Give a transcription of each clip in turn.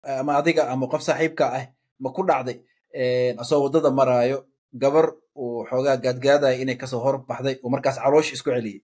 ama adiga ama qof saaxiibka ah ma ku dhacday asoo waddada maraayo gabar uu xoogaa gaadgaadaya inay kasoo hor baxday oo markaas caloosh isku celiyey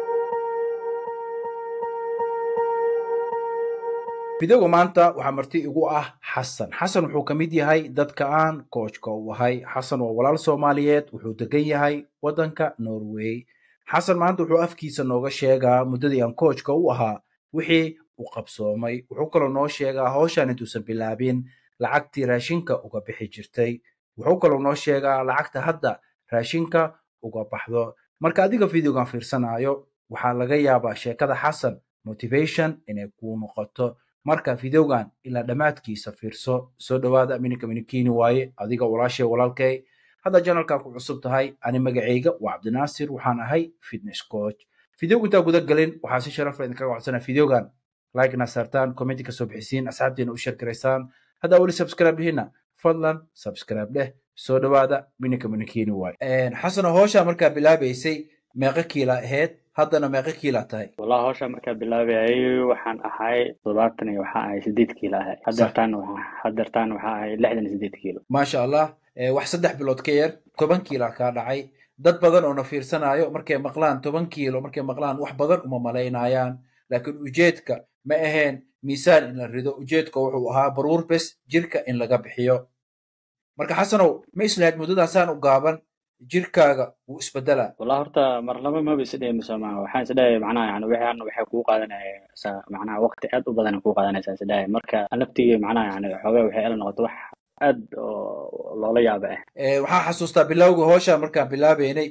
fideoga maanta waxaa marti igu ah xasan wuxuu ka mid yahay dadka aan koojka u ahay xasan waa walaal soomaaliyeed wuxuu degan yahay waddanka norway xasan maanta wuxuu afkiisa nooga sheegaa muddadii aan koojka u ahaa wixii uu qabsoomay wuxuu kaloo noo sheegaa hawshan intuusan bilaabin lacagtii raashinka uga bixi jirtay wuxuu kaloo noo sheegaa lacagta hadda raashinka uga baxdo marka adiga videogan fiirsanaayo waxaa laga yaabaa sheekada xasan motivation inay kuu noqoto marka videogan ilaa dhammaadkiisa fiirso soo dhawaada mininka minikiini waaye adiga walaashay walaalkay hadda janalkan ku cusub tahay ani magacayga waa cabdinaasir waxaan ahay fitness coach videoga intaa guda galin waxaa si sharaf leh idinkaga codsanaa videogan like na saartaan commenti kasoo bixisiin asxaabtiina u share garaysaan haddaa weli subscribe dhihina fadlan subscribe dheh soo dhawaada mininka minikiini waaye xasano hawshaa markaa bilaabaysay meeqa kiila ahayd haddana meeqa kiila tahay والله هوشا markaa bilaabayay waxaan ahay 70 iyo waxaan ahay 8 kiilo ahay hadartaan waxaan ahay 68 kiilo maasha allah wax 3 bilood ka yar 10 kiilo ka dhacay dad badan oo na fiirsanayo markay maqlaan 10 kiilo markay maqlaan wax badan uma maleynayaan laakiin ujeedka ma ahayn miisaan in la rido ujeedka wuxuu ahaa baruur bes jirka in laga bixiyo marka xasanow ma islahayd muddadaasaan u gaaban jirkaaga wuu isbedelaa والله horta marlaba ma bisideen Soomaa waxaan isleeyahay macnaha yani waxay ku qaadanaysaa macnaha waqti aad u badan ku qaadanaysaa isleeyahay marka naftiga macnaha yani xogaa waxay ila noqoto wax aad loola yaabo waxaan xasuustaa bilowga hawsha markaan bilaabeynay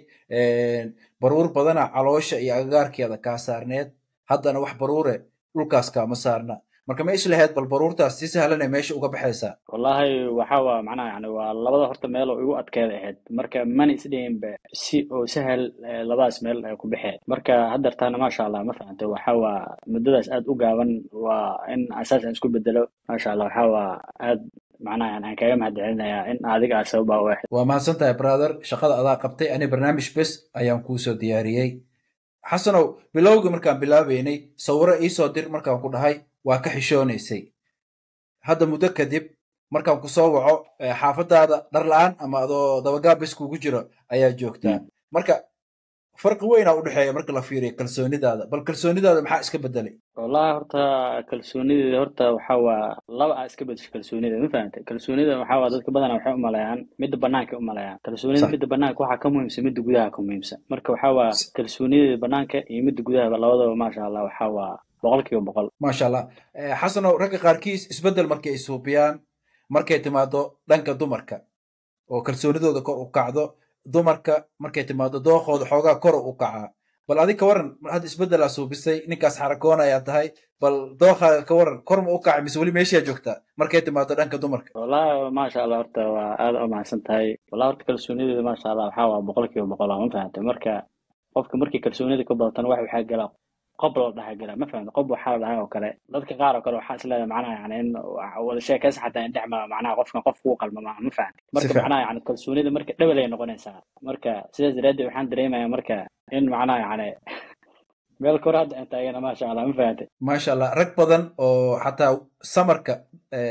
baruur badana caloosha iyo agagaarkeeda kaa saarneed haddana wax baruure dhulkaas kaama saarna marka ma islahayd bal baruurtaas si sahlan ay meesha uga baxaysaa wallahi waxa waa macnaha yani waa labada horta meel oo igu adkeed ahayd marka man isdeen ba si oo sahal labadaas meel ay ku baxeen marka hadartaana ma sha Allah ma fahanto waxa waa muddadaas aad u gaaban waa in asaas aan isku bedelo ma sha Allah waxa waa aad macnaha yani aan kaga mahadcelinayaa in adiga sabab ah waa mahadsantahay brother shaqada adaa qabtay ani barnaamij bes ayaan kuu soo diyaariyey xasanow bilowga markaan bilaabeynay sawiro ii soo dir markaan ku dhahay waa ka xishoonaysay hadda muddo kadib markaan ku soo waco xaafadaada dhar la'aan ama adoo dabagaab bes kugu jiro ayaa joogtaa marka farqi weynaa u dhexeeya marka la fiiriyo kalsoonidaada bal kalsoonidaada maxaa iska bedelay wallahi horta kalsoonida horta waxa waa laba iska bedesho kalsoonida ma fahamtay kalsoonida waxa waa dadka badan waxay u maleeyaan mid banaanka u maleeyaan kalsoonida mid banaanka waxa ka muhiimsan mid gudaha ka muhiimsan marka waxa waa kalsoonida banaanka iyo mid gudaha labadaba ma sha Allah waxa waa 100% ما شاء الله حسنو رجع قاركيس isbedel markay suubiyaan markay timaado dhanka dumarka oo kalsoonidooda kor u kacdo dumarka markay timaado dooqooda xoogaa kor u kaca bal adiga ka waran had isbedel suubisay ninkaas xarakoonaya tahay bal dooqaaga ka waran kor ma u kacay mise weli meesha joogta markay timaado dhanka dumarka wallahi ma sha Allah horta waa aad u mahadsan tahay wallahi horta kalsoonida ma sha Allah waxa waa 100% ma fahamtay marka qofka markii kalsoonida ka badatan waxa galaa قبل ده هجرة ما فهمت قبل حال ده وكله ضد كقارة وكله حاسس لا معناه يعني إنه ولا شيء كذا حتى ندعم معناه قف فوق ما فهمت مركب معناه يعني كالسوني ده مركب دولة نقول إنسان مركب سيد رد وحن دريمة مركب إن معناه يعني بالكرة أنت أنا ما شاء الله ما فهمت ما شاء الله ركضا أو حتى سمرك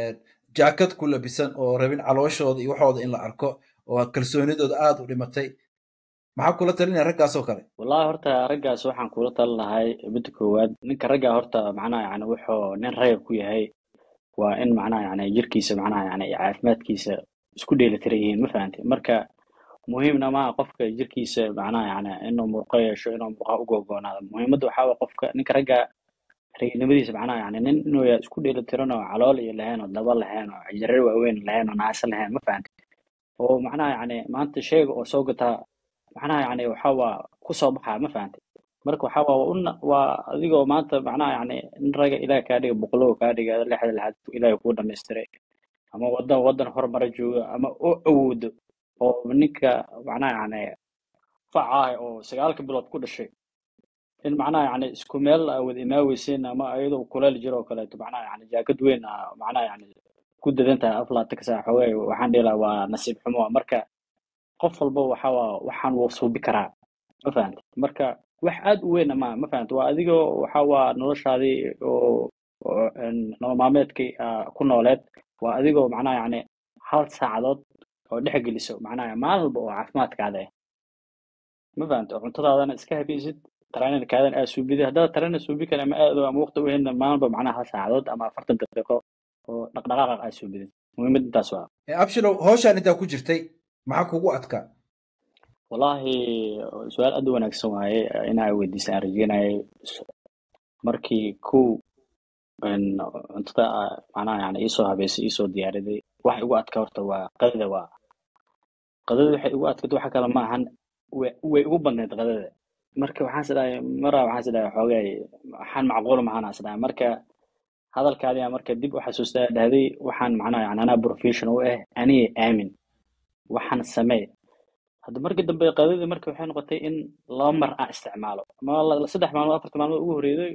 جاكيت كله بسن أو ربين على وشه يوحد إن الأركو وكالسوني ده آد ولمتي maxaa kula talinaya raggaas oo kale wallahi horta raggaas waxaan kula talinahay mid koowaad ninka ragga horta macnaha yani wuxuu nin rag ku yahay waa in macnaha yani jirkiisa macnaha yani caafimaadkiisa isku dheelitiran ma fahantay marka muhiimna ma qofka jirkiisa macnaha yani inuu murqo yeesho inuu murqo u go'goonaado muhiimadu waxa waa qofka ninka ragga ragnimadiisa macnaha yani nin inuu isku dheelitiran oo calool iyo lahayn oo daba lahayn oo jirar waaweyn lahayn oo naas lahayn ma fahantay oo macnaha yani maanta sheega oo soo gataa macnaha yani waxa waa ku soo baxaa ma fahantay marka waxa waa adigoo maanta macnaha yani in raga ilaahay ka dhiga boqolow ka dhiga lixda lahaad ilaahay ku dhameystiray ama wadan horumar jooga ama oo awoodo oo ninka macnaha yani facay oo 9 bilood ku dhashay in macnaha yani isku meel wad imaawaysin ama ayadoo kuleel jiro kale macnaha yani jaakad weyn macnaha yani ku dadanta aflaad ka saaxaway waxaan dhilaa waa nasiib xumo marka qof walba waxa waxaan uu suubi karaa ma fahanti marka wax aad u weyn ma fahanti waa adigoo waxa waa noloshaadii oo nolol maalmeedkii ku nooleed waa adigoo macnaha yacni hal saacadood oo dhex geliso macnaha maalin walba oo caafimaadkaada ah ma fahamta oo cuntadaadana iska habaysid tareenkaadana aad suubida haddaad tareena suubi kara ama aado ama waqti u helna maalinba macnaha hal saacadood ama 40 daqiiqo oo dhaqdhaqaaqa aad suubidid muhiimad intaas waa abshirow hawshaan intaa ku jirtay maxaa kugu adkaa wallaahi su-aal aad u wanaagsan waaye inaa weydiisa aan rajeynayay markii cuntada macnaha yani iisoo habeysay iisoo diyaariday waxa igu adkaa horta waa qadada waxay igu adkayd waxa kale ma ahan way igu badnayd qadada marka waxaan isdhahay xoogay waxaan macquul mahaan isdhahay marka hadalkaadi marka dib u xasuustaa dhahday waxaan macnaha yani anaa professional u ah aniga aamin waxaan samee hadda markii dambe qadadii marka waxay noqotay in 2 mar aan isticmaalo ama 3 maalmood 4 maalmood ugu horeeyay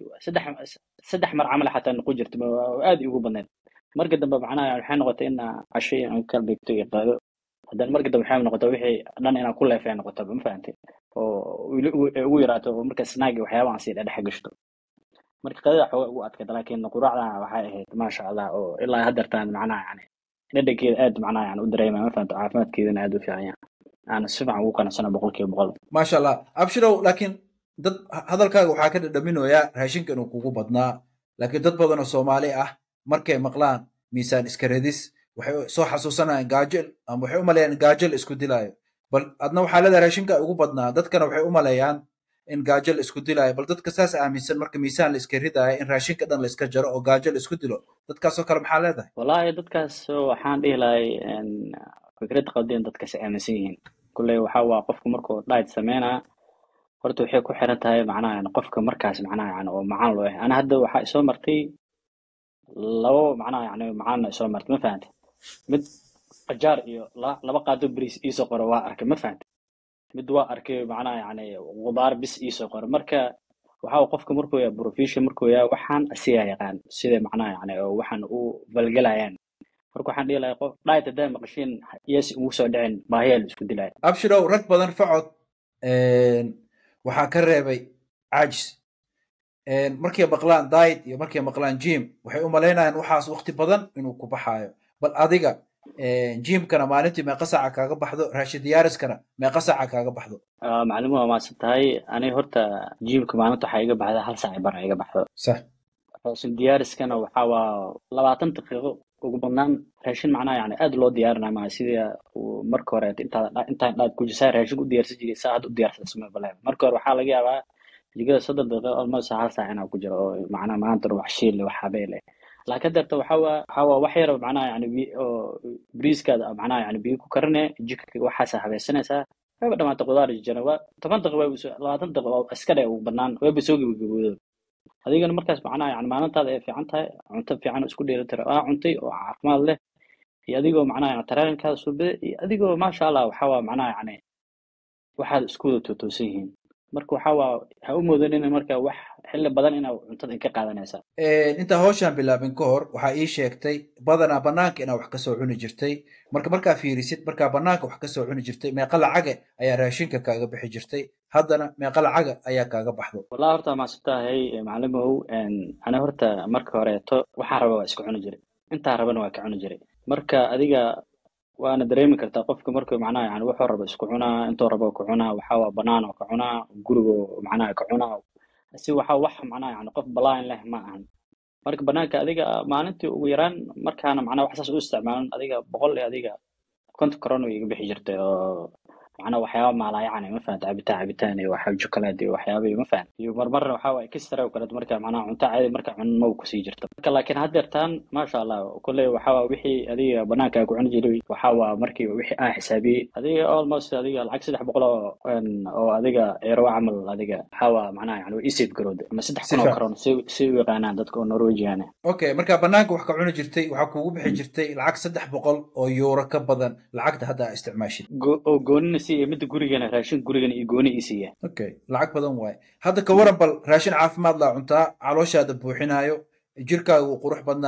3 mar camal xataa noqon jirtay aad ugu badnayd markii dambe macnaha waxay noqotay in cashay aan ka dhigto iyo qado haddana markii dambe waxay noqotay wixii dhan inaan ku leefay noqoto ma fahantay oo ugu yaraato marka snaag waxyaabaha aan sii dhex gashto marka qadada xoog ugu adkayd laakiin quraacda waxay ahayd ma sha Allah oo ilaa haddartaan macnaha yani dhadhankeeda aad macnaha yani u dareemay ma fahantay caafimaadkeedana aad u fiican yahay أنا سمع وكان سنة بقول كي بقول ما شاء الله أبشروا لكن ضد هذا الكلام وحاكي دمينه يا هاشين كانوا كوكو بدنا لكن ضد بدنا الصومالي مركي مقلان ميسان إسكريديس وحي صح حسوسنا إنجاجل أم وحي أماليان إنجاجل إسكوديلاي بل أدنى وحالة هاشين كوكو بدنا ضد كانوا وحي أماليان إنجاجل إسكوديلاي بل ضد كساس ميسان مركي ميسان الإسكريدا إن هاشين كدن الإسكجر أو جاجل إسكوديلو ضد كاسو كلام حالة ده والله ضد كاسو حان إهلاي إن فكرة قدين ضد كاس أمسيين كله وحوا قفك مركو دايت سمينا horta waxay ku xiran tahay macnaha yani qofka markaas macnaha yani oo macaan loo yahay ana hadda waxa soo martay labo macnaha yani macaan soo martay ma fahantay mid qajaar iyo laba qaado bariis isoo qoro waa arkay ma fahantay mid waa arkay macnaha yani qudaar bis isoo qoro marka waxa qofka markuu yahay professional markuu yahay waxaan asiga yaqaan sida macnaha yani oo waxaan u balgalayaan marka waxaan dhilahay qof diet hadaa maqashin yes ugu soo dhicin baahiyaal isku dilay abshirow rag badan facod waxaa ka reebay caajis markay maqlaan diet iyo markay maqlaan gym waxay u malaynayaan waxaas waqti badan inuu ku baxaayo bal adiga gymkana maalintii meeqa saaca kaaga baxdo raashin diyaariskana meeqa saaca kaaga baxdo macluumaad waa maasan tahay aniga horta gymka maalinta waxaa iga baxda 1 saac bar iga baxdo sax raashin diyaariskana waxaa waa 20 daqiiqo ugu badnaan raashin macnaha yani aad loo diyaarinayo ma sida marka hore inta dhaad ku jisay raashin u diyaarsan jiray saacad u diyaarsan samee balay marka hore waxaa laga yaabaa jigada 3 daqiiqo almost 1 saac inaa ku jiro oo macnaha maanta wax shiil wax habeele laakiin darta waxaa wax yar macnaha yani briiskaada macnaha yani biyo ku karane jikka waxa habaysanaysa waxba dhamaata qudaar jira 10 daqiiqo 20 daqiiqo iska dhay ugu badnaan way soo gabagabowdo adigana markaas macnaha yani maalintaada ay fiican tahay cunto fiican isku dheelitira cuntay oo caafimaad leh iyo adigoo macnaha yani tareenkaada suubay iyo adigoo ma sha Allah waxa macnaha yani waxaad isku wada toosan yihiin marka waxa ha u moodanina marka wax xilli badan inaa cuntada ka qaadanaysa inta hawshan bilaabin ka hor waxa ii sheegtay badana banaanka inaa wax ka soo cuni jirtay marka fiirisid marka banaanka wax ka soo cuni jirtay meeqa lacag ayaa raashinka kaaga bixi jirtay haddana meeqa lacag ayaa kaaga baxdo wallahi horta ma sabtahay macallimow ana horta marka horeeto waxaan rabo waa isku cuni jiray inta rabana waa ka cuni jiray marka adiga waana dareemi kartaa qofka markuu macnaha yani wuxuu rabo isku cunaa intuu rabo ku cunaa waxa banaan oo ka cunaa gurigo macnaha ka cunaa si waxa wax macnaha yani qof balaan leh ma ahan marka banaanka adiga maalintii ugu yaraan markaana macnaha wax saas u isticmaalan adiga 100 adiga konton korona iga bixi jirtay oo macnaha waxyaabo maala yani ma fahantaa cabitaan iyo waxa chocolate iyo waxyaabo ma fahan iyo marmarna waxa way kisra oo kale marka macnaha cunto caadi marka cunno ku sii jirto marka laakiin haddeertaan ma sha Allah kullee waxa wixii adiga banaanka ku cuni jiray waxa markii wixii aan xisaabi adiga almost adiga lacag 300 oo adiga eero amal adiga waxa macnaha yani isib garood ama 300 korona si yaqaanaan dadka Norwegian okay marka banaanka wax ka cuni jirtay waxa kuugu bixi jirtay lacag 300 oo euro ka badan lacagta hadda isticmaashid oo gooni si mid gurigana raashin gurigana iyo gooni isiya okay lacag badan way hadda ka waran bal raashin caafimaad la cuntaa calooshaada buuxinayo jirkaagu qurux badnaaday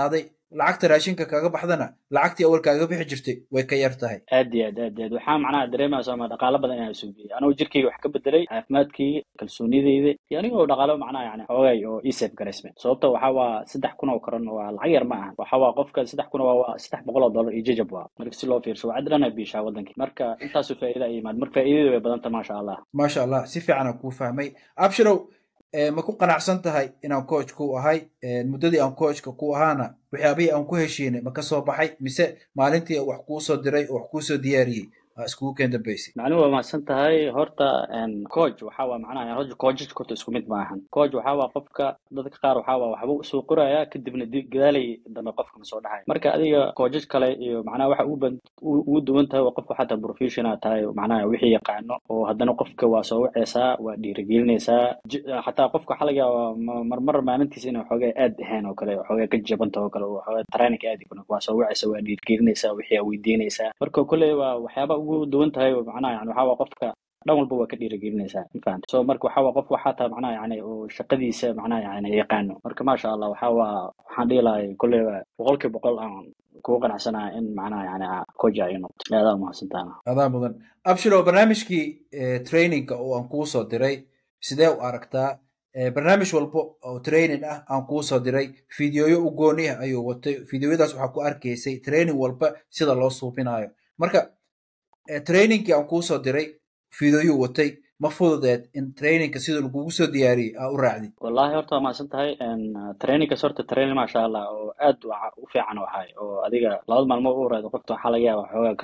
lacagta raashinka kaga baxdana lacagtii awal kaaga bixi jirtay way ka yar tahay aad iyo aad aad iyo aad waxaa macnaha dareemaya sooma dhaqaalo badan inaan suubiyey anoo jirkeyga wax ka bedelay caafimaadkeyga kalsoonideyda iyo anigoo dhaqaalo macnaha yani xoogay oo ii safe garaysmay sababta waxaa waa 3,000 oo karan waa lacag yar ma aha waxaa waa qofka 3,000 waa $300 iyo jajab waa marka si loo fiirsho waa cadrana biisha wadankii marka intaasu faa'iido ay yimaad marka faa'iidadu way badanta maasha allah si fiican aan kuu fahmay abshirow ma ku qanacsan tahay inaan coach ku ahay muddadii aan coachka ku ahaana waxyaabihii aan ku heshiinay ma ka soo baxay mise maalintii wax kuu soo diray oo wax kuu soo diyaariyey iskugu keen dambaysay macnuhu waa mahadsan tahay horta coach waxaa waa macnaha horta coachka horta isku mid ma ahan coach waxaa waa qofka dadka qaar waxaa waa waxba soo qoraya kadibna gadaalay dambe qofka ma soo dhahay marka adiga coach kale iyo macnaha waxa ugu duwan tahay waa qofka xataa professional tahay macnaha wixii yaqaano oo haddana qofka waa soo waceysaa waa dhiirigelinaysaa xataa qofka waxa laga yaabaa marmar maalintiisa inay xoogay aad ahayn oo kale xoogay ka jabanta oo kale oo xoogay training aad waa soo waceysaa waa dhiirigelinaysaa wixii weydiinaysaa marka kale waa waxyaaba ugu duwan tahay macnaha yani waxa waa qofka dhan walba waa ka dhiirigelinaysaa fahant soo marka waxa waa qof waxa taa macnaha yani oo shaqadiisa macnaha yani yaqaano marka maasha Allah waxaan dhihi lahay kulli 100% aan ku qanacsanahay in macnaha yani coach ay noqoto aad ma hasantaana adaa mudan abshiro barnaamijkii training oo aan kuu soo diray sidee u aragtaa barnaamij walba oo training ah aan kuu soo diray fiidiyoyo u gooni ah ayuu watay fiidiyoyadaas waxaa ku arkaysay training walba sida loo suubinayo marka trainingkii aan kuu soo diray fiidiyoyu watay ma fududeed in trainingka sida lagugu soo diyaariyey aa u raacdid wallahi horta waa mahadsan tahay trainingkas horta training maasha allah oo aad u fiican waxay oo adiga labada maalmood u raado qofta waxaa laga yaabaa xoogaa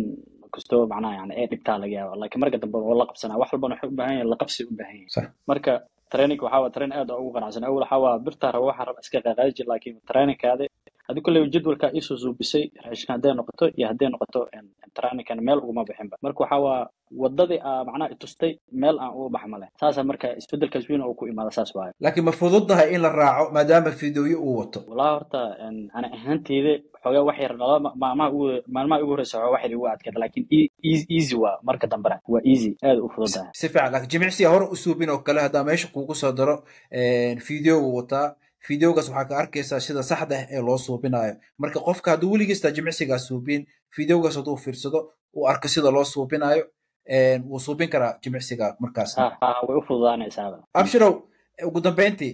kastoo macnaha yani ee dhibtaa laga yaaba laakiin marka dambe oo la qabsanaa wax walbana waxay u baahan yahay la qabsi u baahan yahay marka training waxaa waa train aad ugu qanacsan awal waxaa waa birta rabo waxa raba iska qaqaadi jir laakiin trainingkaada hadii kulay jadwalka isu suubisay raashin haday noqoto iyo haday noqoto trainingkan meel uguma bixinba marka waxaa waa wadadii macnaha itustay meel aan ugu baxmale saasa marka isbedelkaas weyn oo ku imaada saas waayo laakiin ma fududahay in la raaco maadaama fiidiyoyo uu wato wallahi horta ana ahaanteyda xogaa wax yar maalmaha ugu horeysa wax yar ugu adkayd laakiin easy waa marka dambana waa easy aad u fududahay si fiican laakiin jimicsiga hore u suubin oo kale hadaa meesha kuugu soo daro fiidiyo uu wataa fiidiyogaas waxaa ka arkaysaa sida saxda ah ee loo suubinayo marka qofka hadduu weligiistaa jimicsigaa suubin fiidiyogaas hadduu fiirsado uu arko sida loo suubinayo wuu suubin karaa jimicsiga markaas way u fududaanaysaa abshirow ugu dambeyntii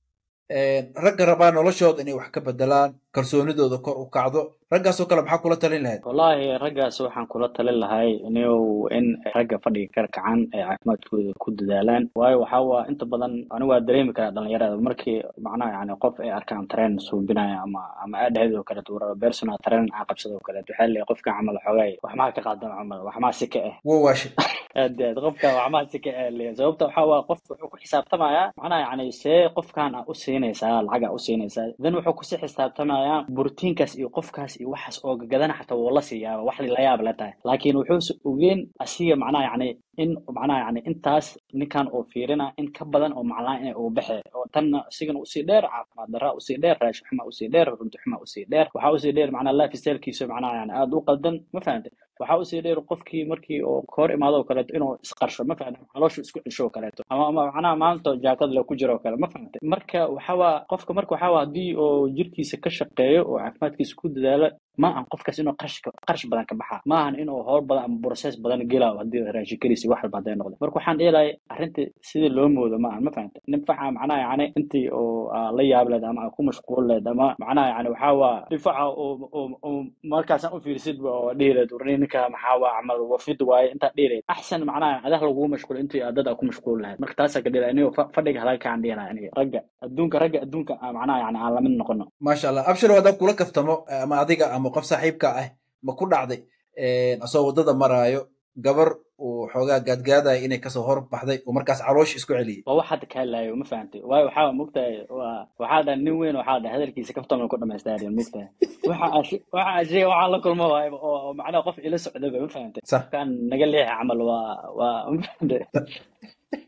ragga rabaa noloshooda inay wax ka bedelaan kalsoonidooda kor u kacdo raggaasoo kale maxaa kula talin lahayd wallahi raggaas waxaan kula talin lahay in ragga fadhiga ka kacan ay caafimaadkooda ku dadaalaan waayo waxaa waa inta badan anigu waa dareemi karaa dhalinyarada markii macnaha yani qof ay arkaan train suubinaya ama aadheed oo kale tuura personal train aan qabsado oo kale waxaa leeyahay qofka camal xoogay wax ma ka qaadan camal wax ma si ka ah waashi aad qofka wax ma si ka ah leeyahay sababta waxaa waa qof wuxuu ku xisaabtamaya macnaha yani see qofkan u siinaysaa lacag u siinaysaa dan wuxuu ku xisaabtamaya borotiinkaas iyo qofkaas waxaas oo gadana xataa wala siyaaba wax la yaab la tahay laakiin wuxuu ogeen asiga macnaha yani in macnaha yani intaas ninkan oo fiirina in ka badan oo macnaha in uu baxay oo tan asigan u sii dheer caafimaad darra u sii dheer raashin xuma u sii dheer runti xuma u sii dheer waxa u sii dheer macnaha lifestyle-kiisa macnaha yani aad u qaldan ma fahantay waxa u sii dheer qofkii markii oo koor imaado oo kale inuu isqarsho ma fahantay calooshu isku cisho kale ama macnaha maanta jaakad la ku jiro kale ma fahantay marka waxa waa qofka marka waxa waa hadii oo jirkiisa ka shaqeeyo oo caafimaadkiisa ku dadaalo ma aan qofkaas inuu qarsh badan ka baxa ma aan inuu howl badan ama process badan gelaayo hadii raashin kaliisi wax walba haday noqdo marka waxaan dheelay arrinta sida loo moodo ma aan ma fahantay nifaca macnaha yani intii oo la yaab leed ama ku mashquul leed ama macnaha yani waxa waa nifaca oo markaas aan u fiirsid oo dheereed ninka maxaa waa camal wafid waaye inta dheereed ahsan macnaha adah lagu mashquul intii dad ku mashquul lahayd marka taas ka dheeray inuu fadhiga halka aan dheeray aniga ragga adduunka macnaha yani aan la mid noqono ma sha Allah abshir wada kula kaftamo ama adiga ama qof saaxiibka ah ma ku dhacday asoo wadada maraayo gabar uu xoogaa gaadgaadaya inay kasoo hor baxday oo markaas caloosh isku celiyay waa wax hadda ka helaayo ma fahantay waayo waxaa mugtahay waxaa dhan nin weyn waxaa dhan hadalkiisa kaftama ku dhamaystaan mugtahay waxaa la kulmo waayo oo macnaha qof ila socdaba ma fahantay kan naga leeyahay camal waa ma fahantay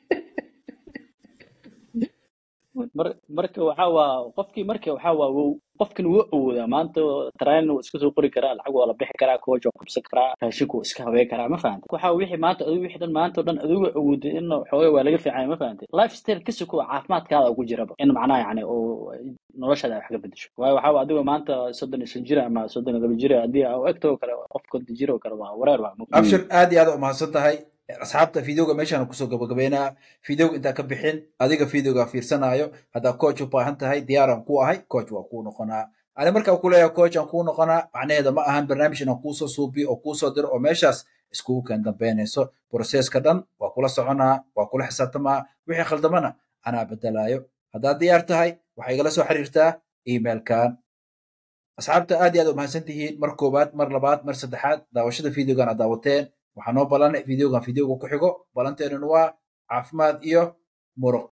marka waxa waa qofkii marka waxa waa qofkan wuu awoodaa maanta train wuu iska soo qori karaa lacag waa la bixi karaa coach waa qabsan karaa raashinku iska habeyn karaa ma fahantay waxa wixii maanta adigu wixii dhan maanta oo dhan adigu awooday in xoogay waa laga fiican ma fahantay lifestyle ka soo caafimaadkaada ugu jiraba in macnaha yani oo noloshaada wax ka bedesho waayo waxa adigu maanta 35 jir ama 32 jir hadii aa egto kale qof konta jir oo kale waa wareer waa abshir aad iyo aad u mahadsan tahay asxaabta fiidiyowga meeshaan kusoo gabagabeynaa fiidiyowga intaa ka bixin adiga fiidiyowga fiirsanayo haddaa coach u baahan tahay diyaaran ku ahay coach waa kuu noqonaa ani markaa ku leeyahay coach aan kuu noqonaa macnaheeda ma ahan barnaamij inaan kuusoo suubiyo oo kuusoo diro oo meeshaas iskugu keen dambeynayso broseska dhan waa kula soconaa waa kula xisaabtamaa wixii khaldamana anaa bedelaayo haddaad diyaar tahay waxaa igala soo xiriirtaa emailkan asxaabta aad iyo aad u mahadsan tihiin mar koobaad mar labaad mar saddexaad daawashada fiidiyowgan aad daawateen waxaa noo balanay fiidiyowgan fiidiyowga ku xigo balanteenuna waa caafimaad iyo muruq